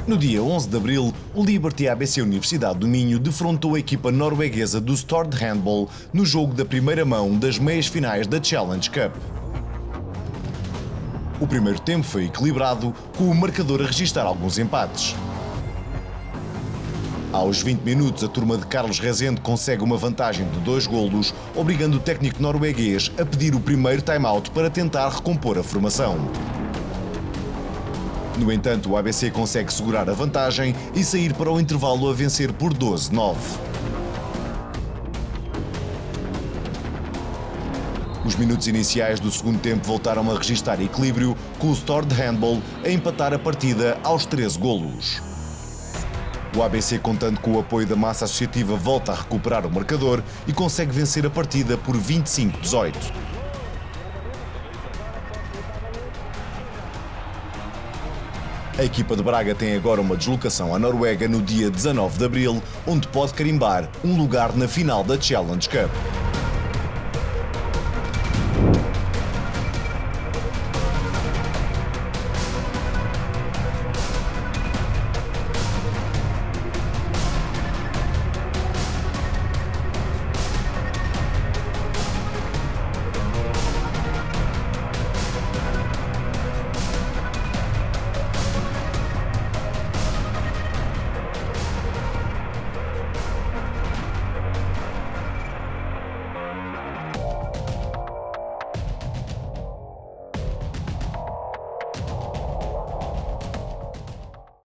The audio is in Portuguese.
No dia 11 de abril, o Liberty ABC Universidade do Minho defrontou a equipa norueguesa do Stord Handball no jogo da primeira mão das meias finais da Challenge Cup. O primeiro tempo foi equilibrado, com o marcador a registrar alguns empates. Aos 20 minutos, a turma de Carlos Rezende consegue uma vantagem de 2 golos, obrigando o técnico norueguês a pedir o primeiro time-out para tentar recompor a formação. No entanto, o ABC consegue segurar a vantagem e sair para o intervalo a vencer por 12-9. Os minutos iniciais do segundo tempo voltaram a registrar equilíbrio, com o Stord Handball a empatar a partida aos 13 golos. O ABC, contando com o apoio da massa associativa, volta a recuperar o marcador e consegue vencer a partida por 25-18. A equipa de Braga tem agora uma deslocação à Noruega no dia 19 de abril, onde pode carimbar um lugar na final da Challenge Cup.